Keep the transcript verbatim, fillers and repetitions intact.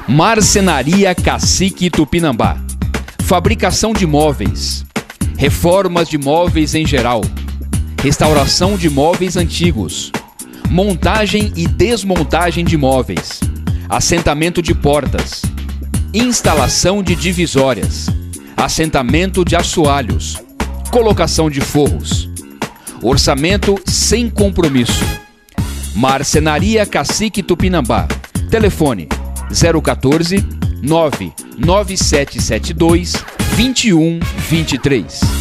Marcenaria Cacique Tupinambá. Fabricação de móveis, reformas de móveis em geral, restauração de móveis antigos, montagem e desmontagem de móveis, assentamento de portas, instalação de divisórias, assentamento de assoalhos, colocação de forros. Orçamento sem compromisso. Marcenaria Cacique Tupinambá. Telefone zero um quatro, nove nove sete sete dois, dois um dois três.